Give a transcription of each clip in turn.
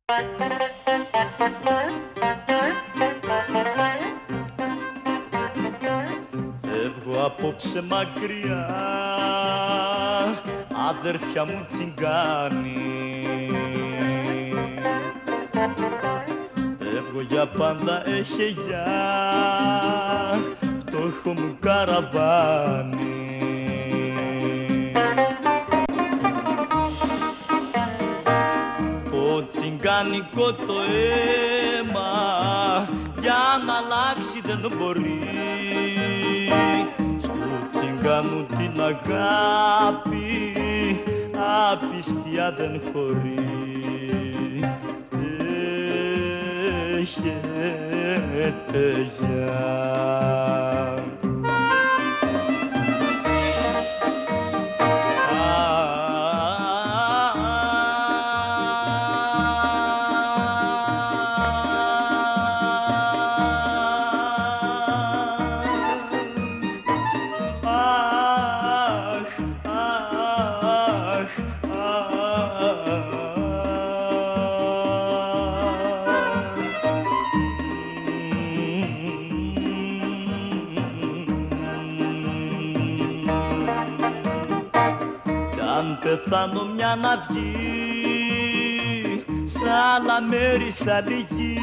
Φεύγω απόψε μακριά, αδέρφια μου τσιγκάνοι. Φεύγω για πάντα, έχε γεια, φτώχο μου καραβάνι. Το τσιγκάνικο το αίμα για να αλλάξει δεν μπορεί. Στο τσιγκάνου την αγάπη απιστία δεν χωρεί. Έχετε γεια. Αν πεθάνω μια να βγει σ' άλλα μέρη, σ' άλλη γη,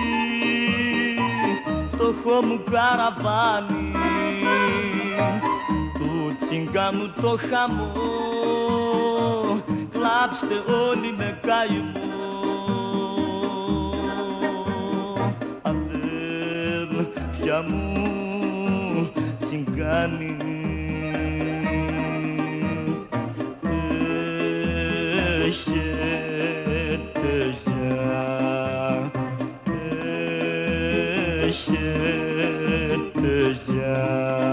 φτωχό μου καραβάνι, του τσιγκάνου το χαμό, κλάψτε όλοι με καημό. Αδέρφια μου τσιγκάνι, έχετε γεια, έχετε γεια.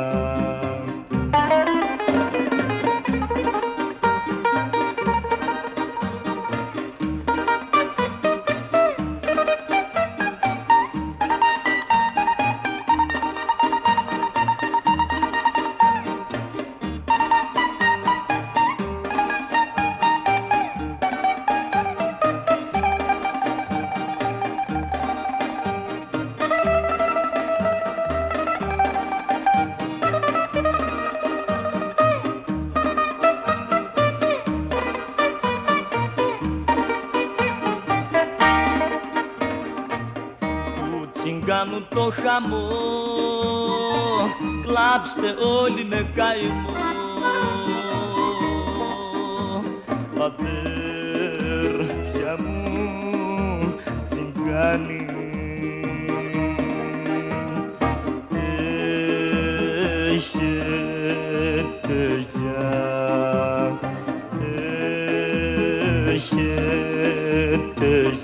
Τσιγκάνου το χαμό, κλάψτε όλοι με καημό. Αδέρφια μου τσιγκάνι, έχετε γεια, έχετε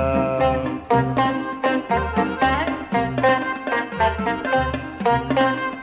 γεια.